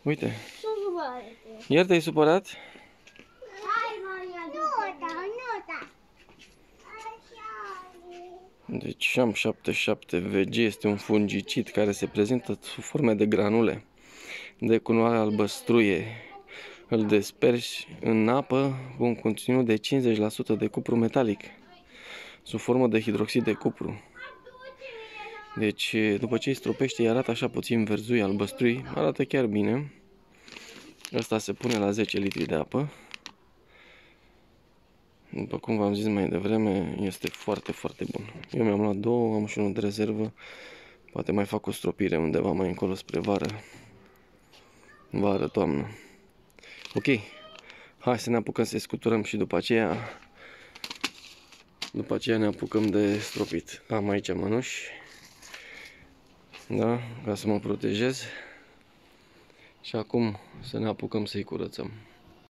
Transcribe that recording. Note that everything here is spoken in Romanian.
Uite. Iar te-ai supărat? Deci am 77 VG, este un fungicid care se prezintă sub forme de granule de culoare albăstruie. Îl desperși în apă cu un conținut de 50% de cupru metalic, sub formă de hidroxid de cupru. Deci, după ce îi stropește, arată așa puțin verzui, albăstrui, arată chiar bine. Asta se pune la 10 litri de apă. După cum v-am zis mai devreme, este foarte, foarte bun. Eu mi-am luat două, am și unul de rezervă. Poate mai fac o stropire undeva mai încolo spre vară. Vară, toamnă. Ok. Hai să ne apucăm să scuturăm și după aceea ne apucăm de stropit. Am aici mănuși. Da? Ca să mă protejez. Și acum să ne apucăm să-i curățăm.